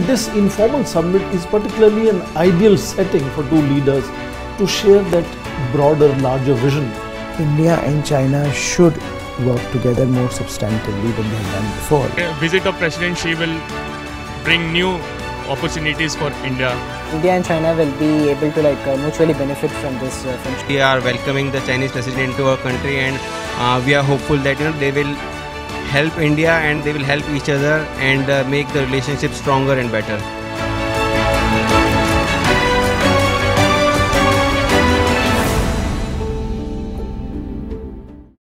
this informal summit is particularly an ideal setting for two leaders to share that broader, larger vision. India and China should work together more substantively than they have done before. A visit of President Xi will bring new opportunities for India. India and China will be able to mutually benefit from this friendship. We are welcoming the Chinese president into our country, and we are hopeful that they will help India and they will help each other and make the relationship stronger and better.